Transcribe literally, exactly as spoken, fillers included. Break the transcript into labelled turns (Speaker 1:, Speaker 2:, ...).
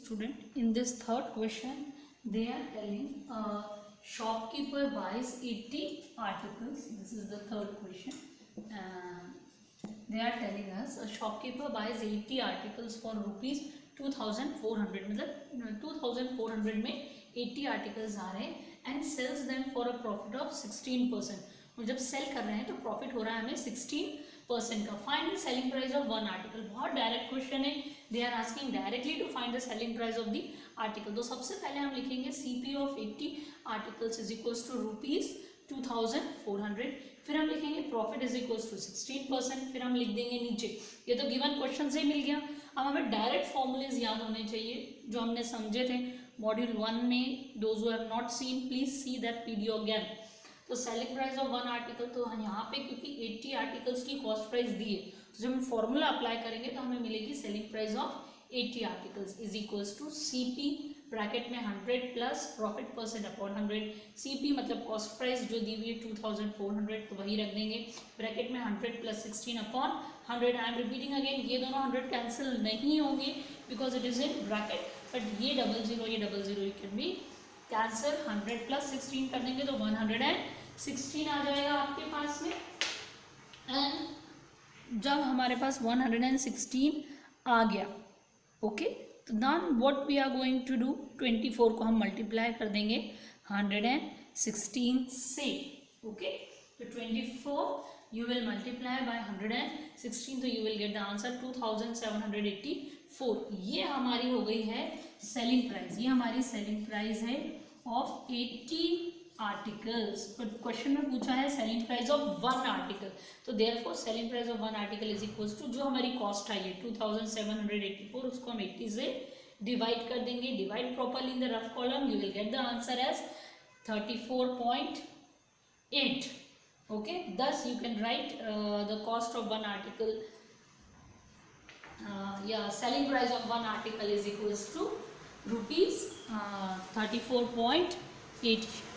Speaker 1: student, in this third question they are telling uh, shopkeeper buys eighty articles. This is the third question. uh, they are telling us a shopkeeper buys eighty articles for rupees two thousand four hundred, मतलब two thousand four hundred में eighty articles आ रहे हैं and sells them for a profit of sixteen percent. और जब cell कर रहे हैं तो प्रॉफिट हो रहा है हमें sixteen percent का. Find the selling price of one article. बहुत डायरेक्ट क्वेश्चन है. They are asking directly to find the selling price of the article. तो सबसे पहले हम लिखेंगे CP of eighty articles is equals to rupees two thousand four hundred. फिर हम लिखेंगे profit is equals to sixteen percent. फिर हम लिख देंगे नीचे, ये तो गिवन क्वेश्चन से ही मिल गया. अब हमें डायरेक्ट फॉर्मूलेज याद होने चाहिए जो हमने समझे थे मॉड्यूल वन में. Those who have not seen please see that video again. तो selling price of one article, तो यहाँ पे क्योंकि eighty आर्टिकल्स की कॉस्ट प्राइस दी है तो जब हम फॉर्मूला अप्लाई करेंगे तो हमें मिलेगी selling price of eighty articles is equals to CP bracket में hundred plus profit percent upon hundred. CP मतलब कॉस्ट प्राइस जो दी हुई है टू थाउजेंड फोर हंड्रेड, तो वही रख देंगे ब्रैकेट में hundred plus sixteen upon hundred. I am repeating again, ये दोनों हंड्रेड कैंसिल नहीं होंगे because it is in bracket, but ये डबल जीरो ये double zero you can be cancel. Hundred plus sixteen कर देंगे तो वन हंड्रेड एंड सिक्सटीन आ जाएगा आपके पास में. एंड जब हमारे पास वन हंड्रेड सिक्सटीन आ गया, ओके, तो then what we are going to do, twenty four को हम मल्टीप्लाई कर देंगे one hundred sixteen से. ओके, तो twenty four you will multiply by one hundred sixteen, तो you will get the answer two thousand seven hundred eighty four. ये हमारी हो गई है सेलिंग प्राइस. ये हमारी सेलिंग प्राइस है of eighty articles. But question में पूछा है selling price of one article, तो therefore selling price of one article is equals to जो हमारी कॉस्ट आई है two thousand seven hundred eighty four, उसको हम eighty से डिवाइड कर देंगे. Divide properly in the rough column, you will get the answer as thirty four point eight. Okay, thus you can write uh, the cost of one article, uh, yeah, selling price of one article is equals to rupees uh, thirty four point eight.